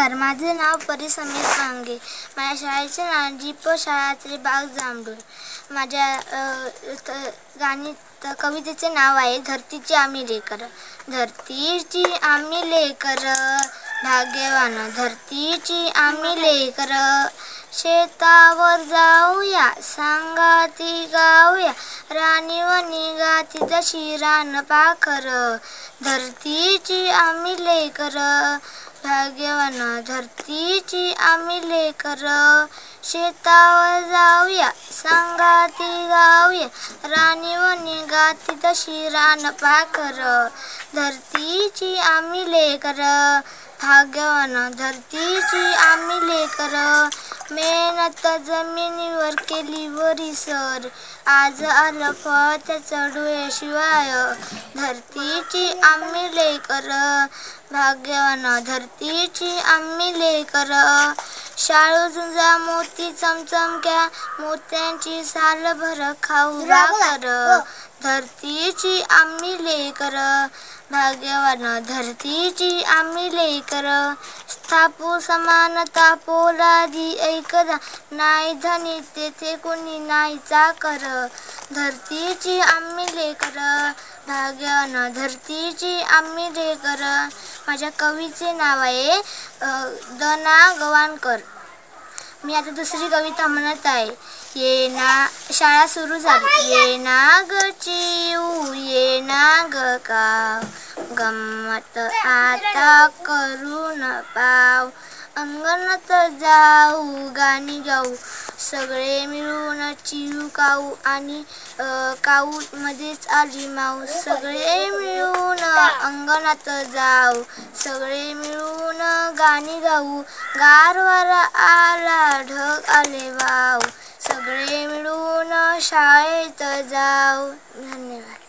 नमस्कार, माझे नाव परी समीर पांगे. माझ्या शाळेचे नाव जीप शाळाचे बाग जांभूळ. माझ्या कवितेचे नाव आहे धरतीची आम्ही लेकर. धरतीची आम्ही लेकर भाग्यवान, धरतीची आम्ही लेकर. शेतावर जाऊया सांगाती गाऊया, राणी वनी गाती जशी रान पाखर. धरतीची आम्ही लेकर भाग्यवान, धरतीची आम्ही लेकर. शेतावर जाऊया सांगाती गाऊया, राणी वनी गाती तशी रान पाखर. धरतीची आम्ही लेकर भाग्यवान, धरतीची आम्ही लेकर. मेहनत जमिनीवर केली वरीसर, आज आलं फळ त्याचं डोळ्याशिवाय. धरतीची आम्ही लेकर भाग्यवान, धरतीची आम्ही लेकर. शाळू झुंजा मोती चमचमक्या, मोत्यांची साल भर खाऊ भाकर. धरतीची आम्ही लेकर भाग्यवान, धरतीची आम्ही लेकर. स्थापू समानता पोलादी ऐकदा, नाही धनी तेथे कोणी नाही चाकर. धरतीची आम्ही लेकर भाग्यवान, धरतीची आम्ही लेकर. माझ्या कवीचे नाव आहे दना गवाणकर. मी आता दुसरी कविता म्हणत आहे. ये ना, शाळा सुरू झाली. ये ना ग चिऊ, ये ना ग काव, गंमत आता करून पाव. अंगणात जाऊ गाणी गाऊ, सगळे मिळून चिऊ काऊ आणि काऊ मध्येच आली माऊ. सगळे मिळून अंगणात जाऊ, सगळे मिळून गाणी गाऊ. गारवारा आला ढग आले वाव, सगळे मिळून शाळेत जाऊ. धन्यवाद.